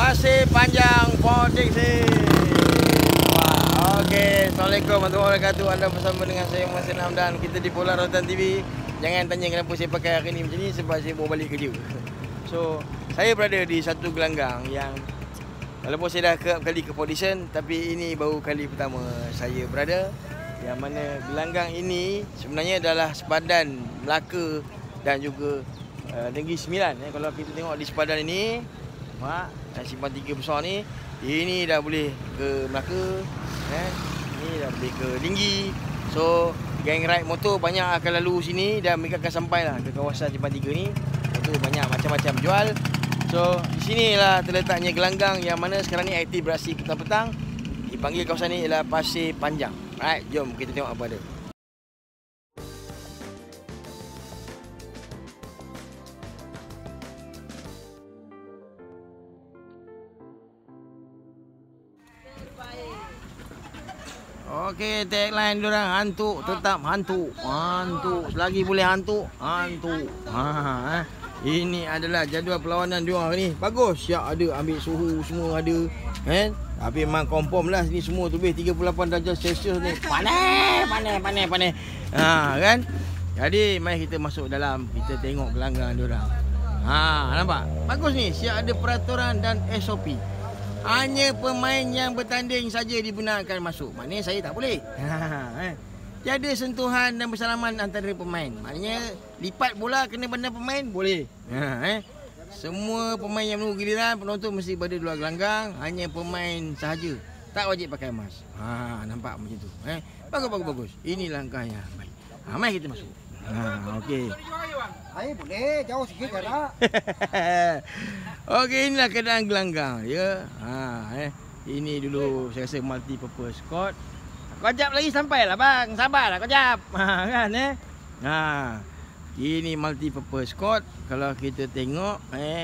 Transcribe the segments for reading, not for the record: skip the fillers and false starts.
Pasir Panjang 46. Wah, okey. Assalamualaikum warahmatullahi wabarakatuh. Anda bersama dengan saya Muhammad Senam dan kita di Polar Rotan TV. Jangan tanya kenapa saya pakai hari ni macam ni, sebab saya bawa balik kerja. So, saya berada di satu gelanggang yang walaupun saya dah kerap kali ke Polisian, tapi ini baru kali pertama saya berada. Yang mana gelanggang ini sebenarnya adalah sepadan Melaka dan juga Negeri Sembilan. Kalau kita tengok di sepadan ini, Simpang 3 besar ni, ini dah boleh ke Melaka, ini dah boleh ke Linggi. So geng ride motor banyak akan lalu sini dan mereka akan sampai lah ke kawasan Simpang 3 ni. Motor banyak macam-macam jual. So di sinilah terletaknya gelanggang yang mana sekarang ni aktif beraksi petang-petang. Dipanggil kawasan ni ialah Pasir Panjang. Alright, jom kita tengok apa ada. Okey, tagline diorang hantu tetap hantu. Hantu, selagi boleh hantu, hantu. Ini adalah jadual perlawanan diorang hari ni. Bagus, siap ada, ambil suhu semua ada. Kan? Tapi memang confirm lah sini semua lebih 38 darjah Celsius ni. Panas. Kan? Jadi mari kita masuk dalam, kita tengok gelanggang diorang. Nampak? Bagus ni, siap ada peraturan dan SOP. Hanya pemain yang bertanding saja dibenarkan masuk. Maknanya saya tak boleh. Tiada sentuhan dan bersalaman antara pemain. Maknanya lipat bola kena badan pemain boleh. Semua pemain yang menunggu giliran, penonton mesti berada di luar gelanggang. Hanya pemain sahaja, tak wajib pakai mask. Nampak macam tu. Bagus. Ini langkahnya. Baik. Mari kita masuk. Okey. Saya boleh, jauh sikit jarak. Okey, inilah keadaan gelanggang dia. Ini dulu saya rasa multi purpose court. Kejap lagi sampai lah bang. Sabarlah kejap. Kan ini multi purpose court. Kalau kita tengok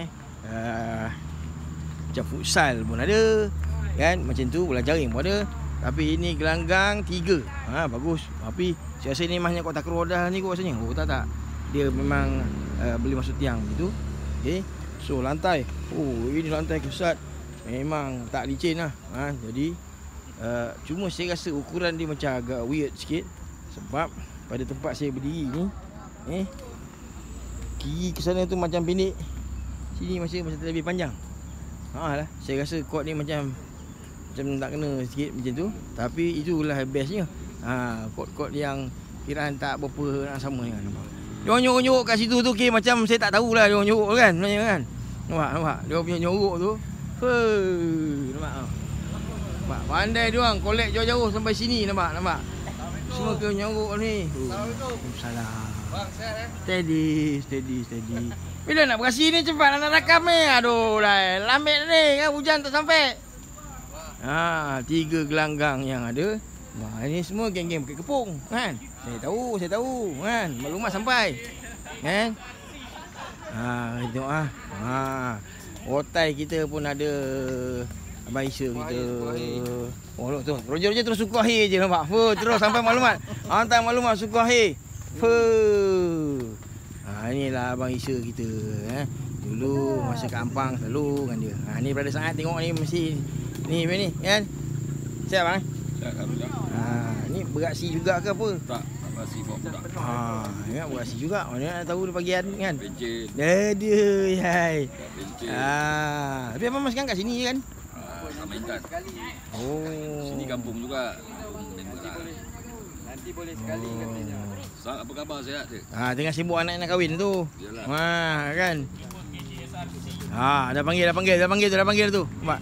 macam futsal pun ada. Kan macam tu, bola jaring pun ada. Tapi ini gelanggang 3. Bagus. Tapi saya rasa ni mahnya kotak roda ni kot rasanya. Tak. Dia memang boleh masuk tiang gitu. Okey. So lantai. Ini lantai kesat. Memang tak licin lah. Jadi cuma saya rasa ukuran dia macam agak weird sikit. Sebab pada tempat saya berdiri ni, kiri ke sana tu macam pendek, sini masih lebih panjang. Lah, saya rasa court ni macam tak kena sikit macam tu. Tapi itulah bestnya. Court yang kiraan tak berapa nak sama kan. Dia nyorok-nyorok kat situ tu, macam saya tak tahulah dia nyorok kan. Sebenarnya kan. Nampak. Dia punya nyorok tu. Nampak. Pandai dia orang collect jauh-jauh sampai sini, nampak. Semua ke nyorok ni. Salah. Bang, steady. Bila nak berasi ni cepat nak rakam ni. Aduh dah, lambat ni kan, hujan tak sampai. 3 gelanggang yang ada. Ini semua geng-geng Bukit Kepong kan. Saya tahu kan. Maklumat sampai. Kan? Kita tengok Otai kita pun ada. Abang Isya kita. Tu. Roger terus suku akhir je nampak. Terus sampai maklumat. Hantar maklumat suku akhir. Inilah Abang Isya kita. Dulu masa kat Ampang selalu kan dia. Ni berada sangat tengok ni mesti. Ni kan. Siap bang? Ni beraksi juga ke apa? Tak, beraksi bawa budak. Ya beraksi juga. Mana nak tahu dia bagian kan? Pencet. Aduh, hai. Pencet. Tapi abang masih kat sini kan? Tak mainkan. Sini kampung juga. Nanti boleh sekali katanya. Apa khabar, sihat je? Tengah sibuk anak nak kahwin tu. Yalah. Kan? Dah panggil tu. Nampak?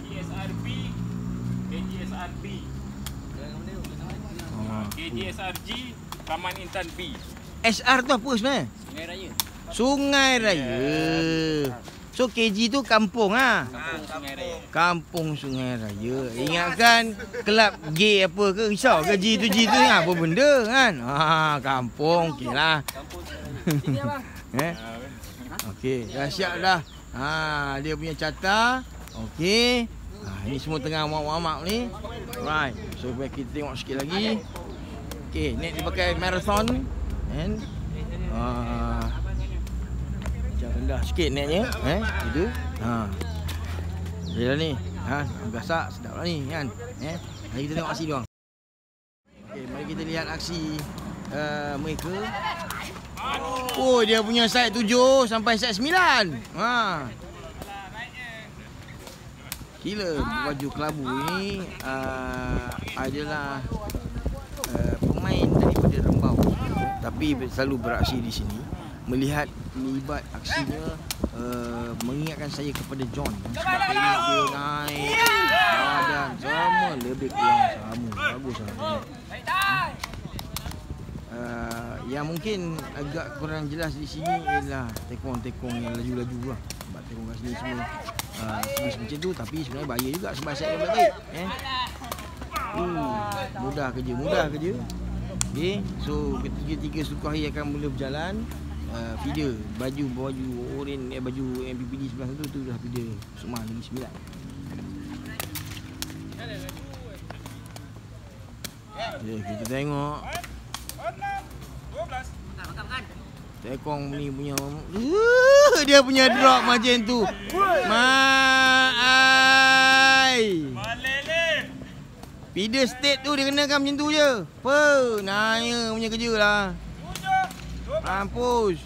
KGSRG Taman Intan B. SR tu apa sebenarnya? Sungai Raya. So KG tu kampung Kampung Sungai Raya. Ingatkan kelab gay apa ke, risau ke G tu apa benda kan? Kampung okeylah. Sini abang. Okey, dah siap dah. Dia punya carta. Okey. Ini semua tengah warm-up ni. Right. So kita tengok sikit lagi. Okey, ni dia pakai marathon and macam rendah sikit naiknya, itu. Yalah ni. Ha, gasak sedap lah ni kan. Mari kita tengok aksi dia orang. Okey, mari kita lihat aksi mereka. Oh, dia punya side 7 sampai side 9. Ha. Gila, baju kelabu ni adalah pemain daripada Rembau, tapi selalu beraksi di sini. Melihat libat aksinya mengingatkan saya kepada John. Sebab teknik dia naik badan sama lebih kurang sama. Bagus sangat. Yang mungkin agak kurang jelas di sini ialah tekong-tekong yang laju-laju lah. Sebab tekong kat sini semua macam tu, tapi sebenarnya bahaya juga sebab saya yang baik. Mudah kerja. Okay, so ketiga-tiga suku hari akan mula berjalan. Feeder baju oren, baju MPPD sebelah tu dah feeder Sukma Negeri Sembilan. Kita tengok tekong ni punya dia punya drop macam tu. Feeder state tu dia kenakan macam tu je. Naya punya kerja lah. Mampus.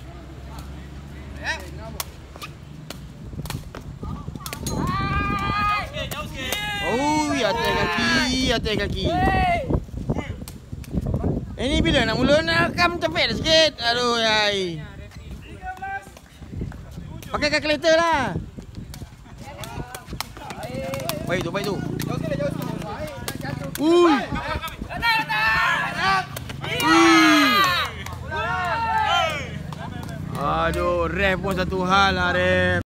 Oh, atas kaki. Ini bila nak mula nak rekam cepet sikit. Aduh, yai. Pakai kalkulator lah. Baik tu. Aduh, ref pun satu hal lah, ref.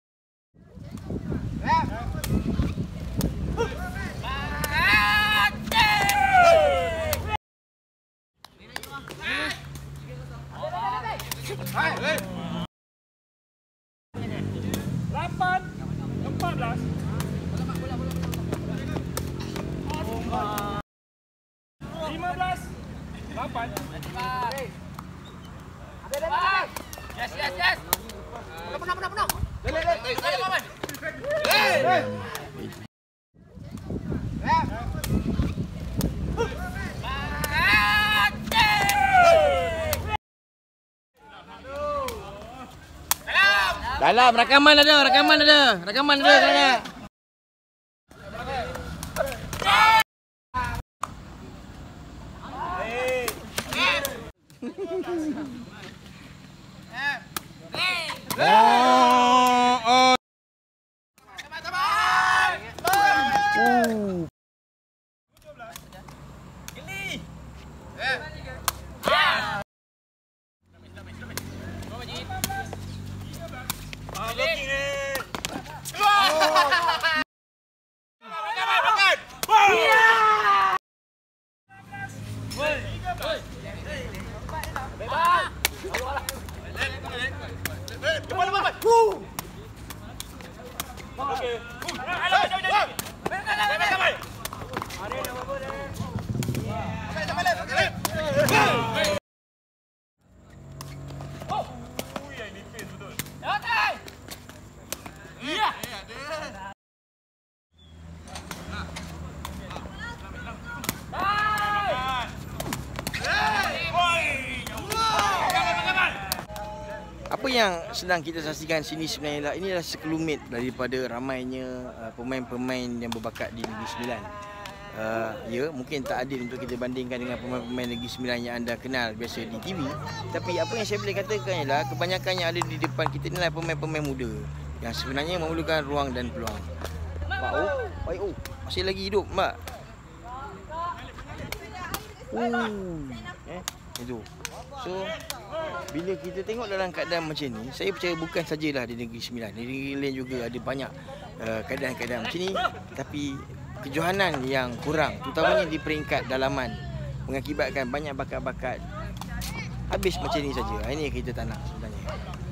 Yes. Penuh. Dalam rakaman ada. Kakak. Apa yang sedang kita saksikan sini sebenarnya inilah sekelumit daripada ramainya pemain-pemain yang berbakat di Negeri Sembilan. Ya, mungkin tak adil untuk kita bandingkan dengan pemain-pemain Negeri Sembilan yang anda kenal biasa di TV. Tapi apa yang saya boleh katakan ialah kebanyakan yang ada di depan kita inilah pemain-pemain muda yang sebenarnya memerlukan ruang dan peluang. Baik, masih lagi hidup, Mbak. Itu. So, bila kita tengok dalam keadaan macam ni, saya percaya bukan sajalah di Negeri Sembilan, di negeri lain juga ada banyak keadaan-keadaan macam ni. Tapi kejohanan yang kurang, terutamanya di peringkat dalaman, mengakibatkan banyak bakat-bakat habis macam ni saja. Ini yang kita tak nak sebenarnya.